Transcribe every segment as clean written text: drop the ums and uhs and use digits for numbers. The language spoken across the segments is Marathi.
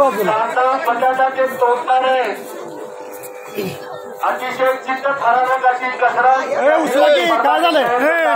बाजूला बटाटाचे तोडणारे अतिशय चित्त थरारक अशी कसरत उचला की काय झालंय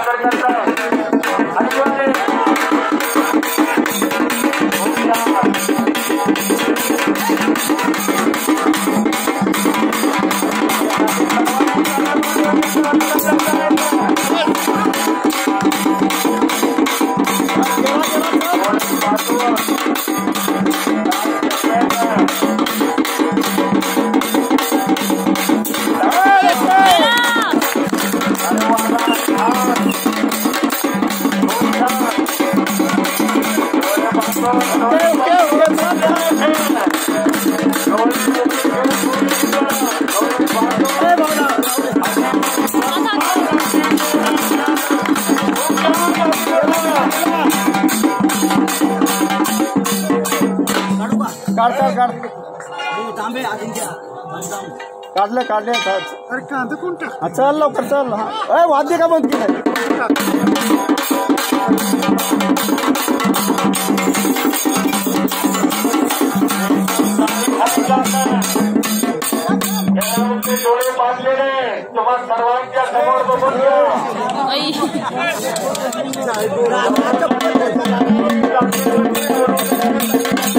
काढले काढले अरे कांदा कोणता चल लवकर चल हा वाद्य का बंद केलं डोळे बांधलेले तुम्हा सर्वांच्या समोर बघून घ्या